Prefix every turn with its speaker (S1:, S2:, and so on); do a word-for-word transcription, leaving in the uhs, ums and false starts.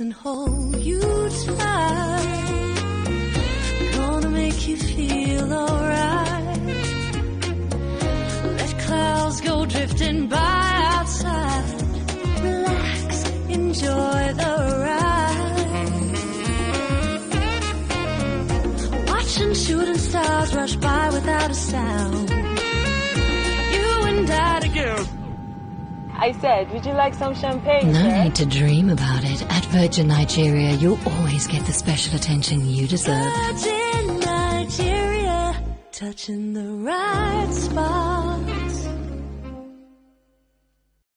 S1: and hold you tight. Gonna make you feel alright. Let clouds go drifting by outside. Relax, enjoy the ride. Watching shooting stars rush by without a sound. You and I together.
S2: I said, would you like some champagne?
S1: No
S2: sir?
S1: need to dream about it. At Virgin Nigeria, you'll always get the special attention you deserve. Virgin Nigeria, touching the right spot.